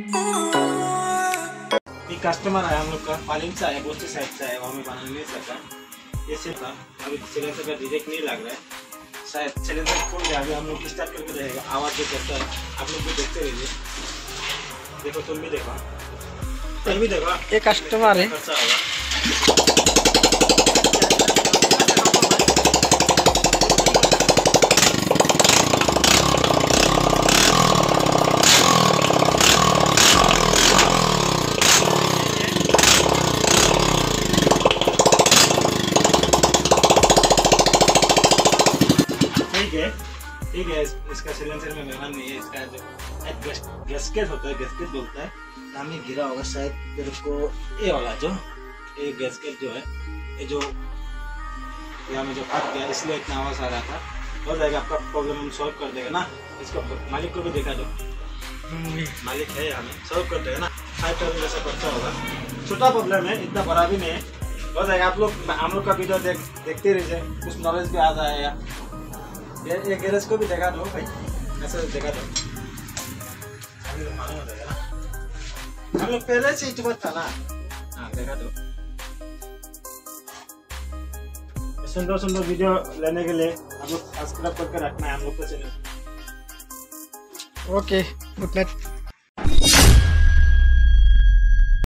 ये कस्टमर है हम लोग का, पालिंग से आया, बोस्टी साइड से आया, वहाँ में बनाने नहीं सका। ये सिर्फ अभी सिलेंडर का डिरेक्ट नहीं लग रहा है, शायद सिलेंडर खोल गया। अभी हम लोग स्टार्ट करके रहेगा, आवाज़ जो करता है आप लोग भी देखते रहिए। देखो तुम भी देखो, तुम भी देखो, ये कस्टमर है। खर्चा होगा। ठीक है, इसका सिलेंडर में मेहमान नहीं है। इसका जो गैसकेट होता है, गैसकेट बोलता है, नाम ही गिरा होगा शायद तेरे को। ये वाला जो ये गैसकेट जो है, ये जो यहाँ में जो फट गया, इसलिए इतना आवाज़ आ रहा था। हो जाएगा, आपका प्रॉब्लम हम सॉल्व कर देगा ना। इसको मालिक को भी देखा दो, मालिक है, हमें सॉल्व कर देगा ना। 5,000 जैसा खर्चा होगा, छोटा प्रॉब्लम है, इतना बड़ा भी नहीं है। हो जाएगा। आप लोग हम लोग का वीडियो देखते रहिए, कुछ नॉलेज भी आ जाएगा। ये गैरेज को भी देखा दो भाई, ऐसे देखा दो, मालूम हो जाएगा ना। हम लोग पहले से यूट्यूबर था ना। हाँ देखा दो। सुंदर सुंदर वीडियो लेने के लिए आप लोग सब्सक्राइब करके रखना है हम लोग को चैनल। Okay, good night.